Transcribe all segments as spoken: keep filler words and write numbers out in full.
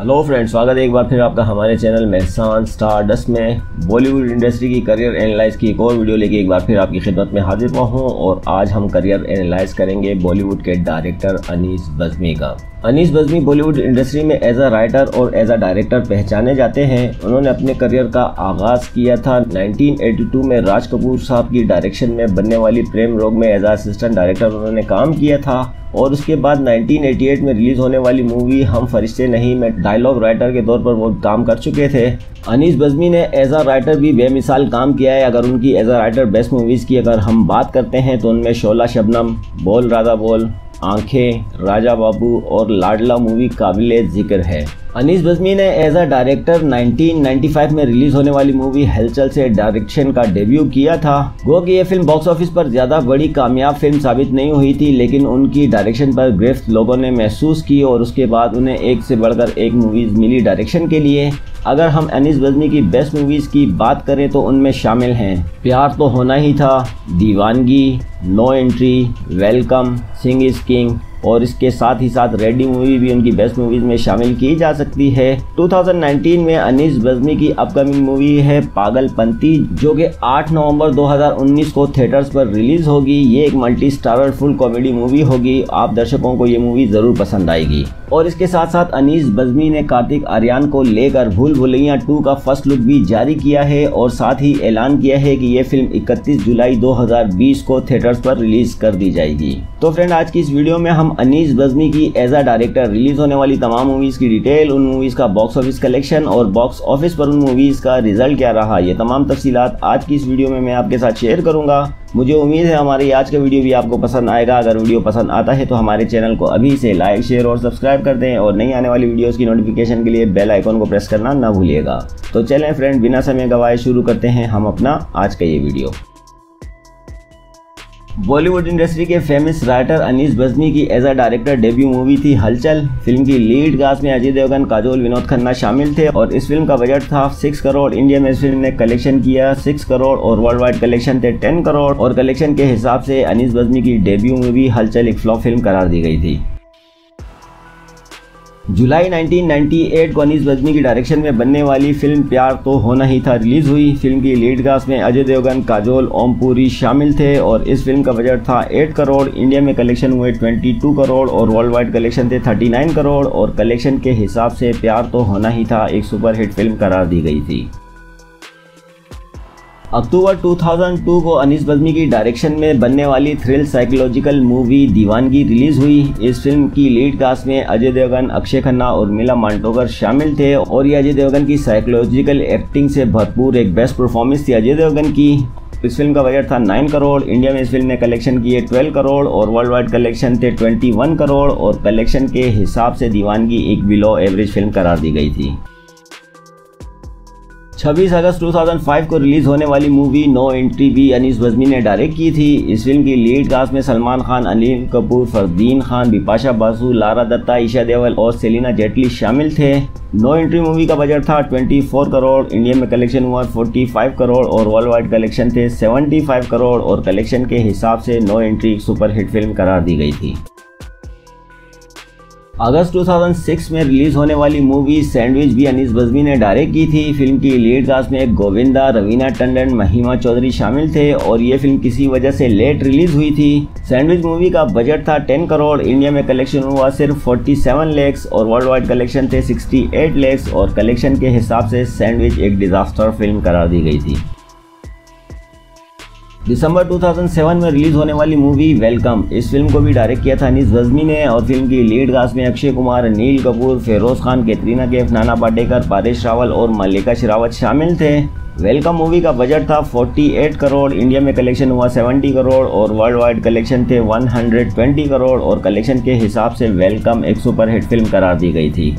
Hello friends, स्वागत है एक बार फिर आपका हमारे चैनल मेहसान स्टारडस्ट में बॉलीवुड इंडस्ट्री की करियर एनालाइज की एक और वीडियो लेके एक बार फिर आपकी खिदमत में हाजिर हुआ हूँ। और आज हम करियर एनालाइज करेंगे बॉलीवुड के डायरेक्टर अनीस बज़मी का। अनीस बज़मी बॉलीवुड इंडस्ट्री में एज अ राइटर और एज अ डायरेक्टर पहचाने जाते हैं। उन्होंने अपने करियर का आगाज किया था नाइनटीन एटी टू में राज कपूर साहब की डायरेक्शन में बनने वाली प्रेम रोग में एज अ असिस्टेंट डायरेक्टर उन्होंने काम किया था। और उसके बाद नाइनटीन एटी एट में रिलीज होने वाली मूवी हम फरिश्ते नहीं में डायलॉग राइटर के तौर पर वो काम कर चुके थे। अनीस बज़मी ने एज अ राइटर भी बेमिसाल काम किया है। अगर उनकी as a writer best movies की अगर हम बात करते हैं तो उनमें शोला शबनम, बोल राधा बोल, आंखें, राजा बाबू और लाडला मूवी काबिले जिक्र है। अनीस बज़मी ने as a director nineteen ninety five में रिलीज होने वाली मूवी हलचल से डायरेक्शन का डेब्यू किया था। गो कि ये फिल्म बॉक्स ऑफिस पर ज्यादा बड़ी कामयाब फिल्म साबित नहीं हुई थी, लेकिन उनकी डायरेक्शन पर गिरफ्त लोगों ने महसूस की और उसके बाद उन्हें एक से बढ़कर एक मूवीज मिली डायरेक्शन के लिए। अगर हम अनीस बज़मी की बेस्ट मूवीज की बात करें तो उनमें शामिल हैं प्यार तो होना ही था, Deewangee, no entry, welcome, Singh is king और इसके साथ ही साथ रेडी मूवी भी उनकी बेस्ट मूवीज में शामिल की जा सकती है। टू थाउजेंड नाइनटीन में अनीस बज़मी की अपकमिंग मूवी है पागलपंती, जो कि आठ नवंबर दो हज़ार उन्नीस को थिएटर्स पर रिलीज होगी। ये एक multi starrer full comedy movie होगी। आप दर्शकों को ये मूवी जरूर पसंद आएगी। और इसके साथ साथ अनीस बज़मी ने कार्तिक आर्यन को लेकर भूल भुलैया टू का फर्स्ट लुक भी जारी किया है और साथ ही ऐलान किया है कि ये फिल्म इकतीस जुलाई दो हज़ार बीस को थिएटर्स पर रिलीज कर दी जाएगी। तो फ्रेंड, आज की इस वीडियो में हम अनीस बज़मी की एज अ डायरेक्टर रिलीज होने वाली तमाम मूवीज की डिटेल, उन मूवीज का बॉक्स ऑफिस कलेक्शन और बॉक्स ऑफिस पर उन मूवीज का रिजल्ट क्या रहा, ये तमाम तफसीलात आज की इस वीडियो में मैं आपके साथ शेयर करूंगा। मुझे उम्मीद है हमारी आज का वीडियो भी आपको पसंद आएगा। अगर वीडियो पसंद आता है तो हमारे चैनल को अभी से लाइक, शेयर और सब्सक्राइब कर दें और नई आने वाली वीडियोस की नोटिफिकेशन के लिए बेल आइकन को प्रेस करना ना भूलिएगा। तो चलें फ्रेंड, बिना समय गवाए शुरू करते हैं हम अपना आज का ये वीडियो। बॉलीवुड इंडस्ट्री के फेमस राइटर अनीस बज़मी की as a director debut movie थी हलचल। फिल्म की लीड कास्ट में अजय देवगन, काजोल, विनोद खन्ना शामिल थे और इस फिल्म का बजट था सिक्स करोड़। इंडिया में इस फिल्म ने कलेक्शन किया सिक्स करोड़ और वर्ल्ड वाइड कलेक्शन थे टेन करोड़। और कलेक्शन के हिसाब से अनीस बज़मी की डेब्यू मूवी हलचल एक फ्लॉप फिल्म करार दी गई थी। जुलाई नाइनटीन नाइंटी एट को अनीस बज़मी की डायरेक्शन में बनने वाली फिल्म प्यार तो होना ही था रिलीज हुई। फिल्म की लीड कास्ट में अजय देवगन, काजोल, पुरी शामिल थे और इस फिल्म का बजट था एट करोड़। इंडिया में कलेक्शन हुए बाईस करोड़ और वर्ल्ड वाइड कलेक्शन थे उनतालीस करोड़। और कलेक्शन के हिसाब से प्यार तो होना ही था एक सुपरहिट फिल्म करार दी गई थी। अक्टूबर दो हज़ार दो को अनीस बज़मी की डायरेक्शन में बनने वाली thrill psychological movie Deewangee release हुई। इस फिल्म की लीड कास्ट में अजय देवगन, अक्षय खन्ना और मिला मांटोकर शामिल थे और ये अजय देवगन की साइकोलॉजिकल एक्टिंग से भरपूर एक बेस्ट परफॉर्मेंस थी अजय देवगन की। इस फिल्म का बजट था नाइन करोड़। इंडिया में इस फिल्म ने कलेक्शन किए ट्वेल्व करोड़ और वर्ल्ड वाइड कलेक्शन थे इक्कीस करोड़। और कलेक्शन के हिसाब से दीवानगी एक बिलो एवरेज फिल्म करार दी गई थी। छब्बीस अगस्त दो हज़ार पाँच को रिलीज होने वाली मूवी नो एंट्री भी अनीस बज़मी ने डायरेक्ट की थी। इस फिल्म की लीड कास्ट में सलमान खान, अनिल कपूर, फरदीन खान, बिपाशा बासु, लारा दत्ता, ईशा देओल और सेलिना जेटली शामिल थे। नो एंट्री मूवी का बजट था चौबीस करोड़। इंडिया में कलेक्शन हुआ पैंतालीस करोड़ और वर्ल्ड वाइड कलेक्शन थे पचहत्तर करोड़। और कलेक्शन के हिसाब से नो एंट्री एक सुपरहिट फिल्म करार दी गई थी। अगस्त दो हज़ार छह में रिलीज होने वाली मूवी सैंडविच भी अनीस बज़मी ने डायरेक्ट की थी। फिल्म की लीड कास्ट में गोविंदा, रवीना टंडन, महिमा चौधरी शामिल थे और ये फिल्म किसी वजह से लेट रिलीज हुई थी। सैंडविच मूवी का बजट था टेन करोड़। इंडिया में कलेक्शन हुआ सिर्फ सैंतालीस लाख और वर्ल्ड वाइड कलेक्शन थे अड़सठ लाख। और कलेक्शन के हिसाब से सैंडविच एक डिजास्टर फिल्म करार दी गई थी। दिसंबर दो हज़ार सात में रिलीज होने वाली मूवी वेलकम, इस फिल्म को भी डायरेक्ट किया था अनीस बज़मी ने और फिल्म की लीड कास्ट में अक्षय कुमार, अनिल कपूर, फेरोज खान, कैटरीना कैफ, नाना पाटेकर, पारेश रावल और मल्लिका शेरावत शामिल थे। वेलकम मूवी का बजट था अड़तालीस करोड़। इंडिया में कलेक्शन हुआ सत्तर करोड़ और वर्ल्ड वाइड कलेक्शन थे एक सौ बीस करोड़। और कलेक्शन के हिसाब से वेलकम एक सुपरहिट फिल्म करार दी गई थी।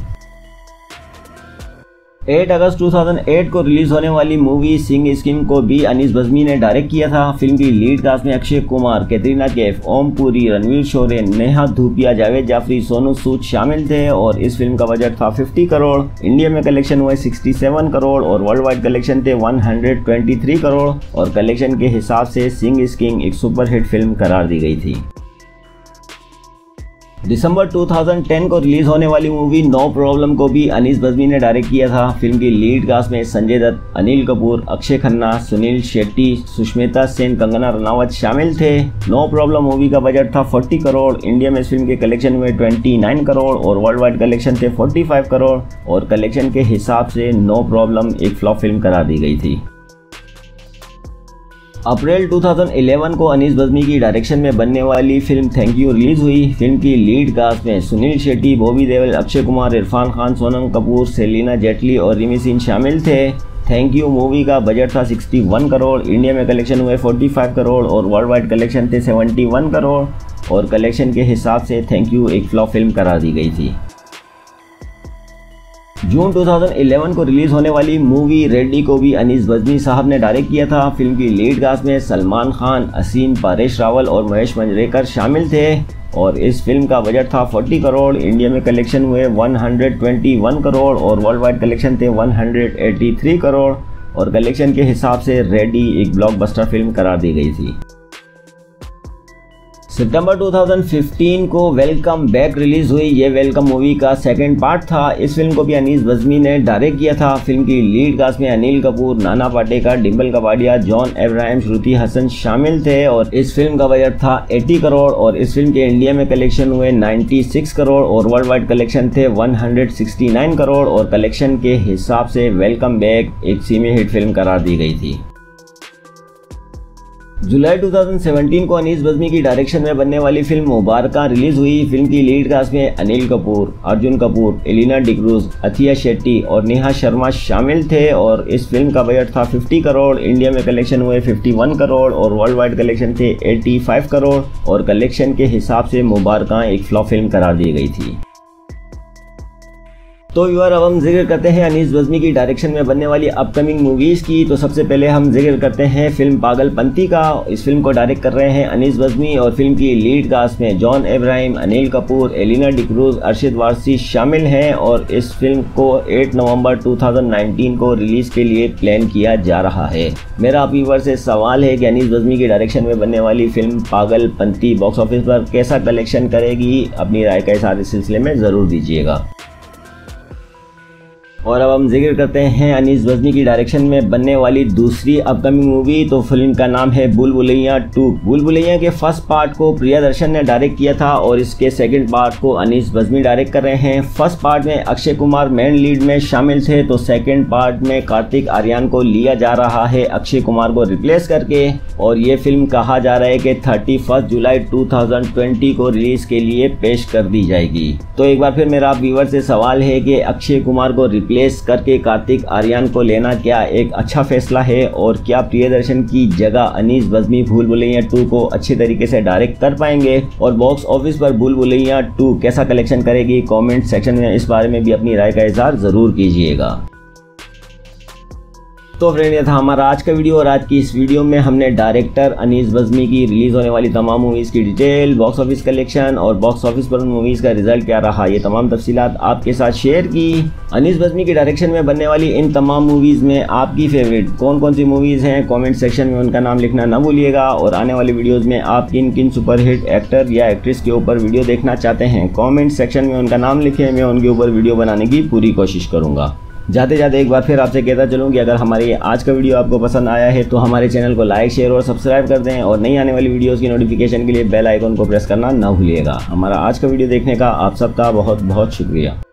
आठ अगस्त दो हज़ार आठ को रिलीज होने वाली मूवी सिंह इज किंग को भी अनीस बज़मी ने डायरेक्ट किया था। फिल्म की लीड कास्ट में अक्षय कुमार, कैटरीना कैफ, पुरी, रणवीर शोरे, नेहा धूपिया, जावेद जाफरी, सोनू सूद शामिल थे और इस फिल्म का बजट था पचास करोड़। इंडिया में कलेक्शन हुए सड़सठ करोड़ और वर्ल्ड वाइड कलेक्शन थे एक सौ तेईस करोड़। और कलेक्शन के हिसाब से सिंह इज किंग एक सुपरहिट फिल्म करार दी गई थी। दिसंबर दो हज़ार दस को रिलीज होने वाली मूवी नो प्रॉब्लम को भी अनीस बज़मी ने डायरेक्ट किया था। फिल्म की लीड कास्ट में संजय दत्त, अनिल कपूर, अक्षय खन्ना, सुनील शेट्टी, सुष्मिता सेन, कंगना रनावत शामिल थे। नो प्रॉब्लम मूवी का बजट था चालीस करोड़। इंडिया में इस फिल्म के कलेक्शन हुए उनतीस करोड़ और वर्ल्ड वाइड कलेक्शन थे पैंतालीस करोड़ और कलेक्शन के हिसाब से नो प्रॉब्लम एक फ्लॉप फिल्म करार दी गई थी। अप्रैल दो हज़ार ग्यारह को अनीस बज़मी की डायरेक्शन में बनने वाली फिल्म थैंक यू रिलीज हुई। फिल्म की लीड कास्ट में सुनील शेट्टी, बॉबी देओल, अक्षय कुमार, इरफान खान, सोनम कपूर, सेलिना जेटली और रिमी सिंह शामिल थे। थैंक यू मूवी का बजट था इकसठ करोड़। इंडिया में कलेक्शन हुए पैंतालीस करोड़ और वर्ल्ड वाइड कलेक्शन थे इकहत्तर करोड़ और कलेक्शन के हिसाब से थैंक यू एक फ्लॉप फिल्म करार दी गई थी। जून दो हज़ार ग्यारह को रिलीज होने वाली मूवी रेडी को भी अनीस बज़मी साहब ने डायरेक्ट किया था। फिल्म की लीड कास्ट में सलमान खान, असीम, परेश रावल और महेश मंजरेकर शामिल थे और इस फिल्म का बजट था चालीस करोड़। इंडिया में कलेक्शन हुए एक सौ इक्कीस करोड़ और वर्ल्ड वाइड कलेक्शन थे एक सौ तिरासी करोड़ और कलेक्शन के हिसाब से रेडी एक ब्लॉकबस्टर फिल्म करार दी गई थी। सितंबर दो हज़ार पंद्रह को वेलकम बैक रिलीज हुई। ये वेलकम मूवी का सेकंड पार्ट था। इस फिल्म को भी अनीस बज़मी ने डायरेक्ट किया था। फिल्म की लीड कास्ट में अनिल कपूर, नाना पाटेकर, डिम्पल कपाड़िया, जॉन अब्राहम, श्रुति हसन शामिल थे और इस फिल्म का बजट था अस्सी करोड़ और इस फिल्म के इंडिया में कलेक्शन हुए छियानवे करोड़ और वर्ल्ड वाइड कलेक्शन थे एक सौ उनहत्तर करोड़ और कलेक्शन के हिसाब से वेलकम बैक एक सेमी हिट फिल्म करार दी गई थी। जुलाई दो हज़ार सत्रह को अनीस बज़मी की डायरेक्शन में बनने वाली फिल्म मुबारका रिलीज हुई। फिल्म की लीड कास्ट में अनिल कपूर, अर्जुन कपूर, एलिना डिक्रूज, अथिया शेट्टी और नेहा शर्मा शामिल थे और इस फिल्म का बजट था पचास करोड़। इंडिया में कलेक्शन हुए इक्यावन करोड़ और वर्ल्ड वाइड कलेक्शन थे पचासी करोड़ और कलेक्शन के हिसाब से मुबारका एक फ्लॉप फिल्म करार दी गई थी। तो व्यूअर, अब हम जिक्र करते हैं अनीस बज़मी की डायरेक्शन में बनने वाली अपकमिंग मूवीज़ की। तो सबसे पहले हम जिक्र करते हैं फिल्म पागलपंती का। इस फिल्म को डायरेक्ट कर रहे हैं अनीस बज़मी और फिल्म की लीड कास्ट में जॉन अब्राहम, अनिल कपूर, एलिना डिक्रूज, अरशद वारसी शामिल हैं और इस फिल्म को आठ नवंबर दो हज़ार उन्नीस को रिलीज के लिए प्लान किया जा रहा है। मेरा आप व्यूअर से सवाल है कि अनीस बज़मी की डायरेक्शन में बनने वाली फिल्म पागलपंती बॉक्स ऑफिस पर कैसा कलेक्शन करेगी? अपनी राय का इज़हार इस सिलसिले में ज़रूर दीजिएगा। और अब हम जिक्र करते हैं अनीस बज़मी की डायरेक्शन में बनने वाली दूसरी अपकमिंग मूवी। तो फिल्म का नाम है भूल भुलैया टू। भूल भुलैया के फर्स्ट पार्ट को प्रियदर्शन ने डायरेक्ट किया था और इसके सेकंड पार्ट को अनीस बज़मी डायरेक्ट कर रहे हैं। फर्स्ट पार्ट में अक्षय कुमार मेन लीड में शामिल थे तो सेकंड पार्ट में कार्तिक आर्यन को लिया जा रहा है अक्षय कुमार को रिप्लेस करके और ये फिल्म कहा जा रहा है कि इकतीस जुलाई दो हज़ार बीस को रिलीज के लिए पेश कर दी जाएगी। तो एक बार फिर मेरा आप व्यूअर से सवाल है कि अक्षय कुमार को प्लेस करके कार्तिक आर्यन को लेना क्या एक अच्छा फैसला है और क्या प्रियदर्शन की जगह अनीस बज़मी भूल भुलैया टू को अच्छे तरीके से डायरेक्ट कर पाएंगे और बॉक्स ऑफिस पर भूल भुलैया टू कैसा कलेक्शन करेगी? कमेंट सेक्शन में इस बारे में भी अपनी राय का इज़हार जरूर कीजिएगा। तो फ्रेंड, ये था हमारा आज का वीडियो और आज की इस वीडियो में हमने डायरेक्टर अनीस बज़मी की रिलीज होने वाली तमाम मूवीज़ की डिटेल, बॉक्स ऑफिस कलेक्शन और बॉक्स ऑफिस पर उन मूवीज़ का रिजल्ट क्या रहा, ये तमाम तफसीलात आपके साथ शेयर की। अनीस बज़मी की डायरेक्शन में बनने वाली इन तमाम मूवीज़ में आपकी फेवरेट कौन कौन सी मूवीज़ हैं? कमेंट सेक्शन में उनका नाम लिखना ना भूलिएगा और आने वाली वीडियोज़ में आप किन किन सुपरहिट एक्टर या एक्ट्रेस के ऊपर वीडियो देखना चाहते हैं, कॉमेंट सेक्शन में उनका नाम लिखें। मैं उनके ऊपर वीडियो बनाने की पूरी कोशिश करूँगा। जाते जाते एक बार फिर आपसे कहता चलूँ कि अगर हमारे आज का वीडियो आपको पसंद आया है तो हमारे चैनल को लाइक, शेयर और सब्सक्राइब कर दें और नई आने वाली वीडियोस की नोटिफिकेशन के लिए बेल आइकन को प्रेस करना ना भूलिएगा। हमारा आज का वीडियो देखने का आप सबका बहुत बहुत शुक्रिया।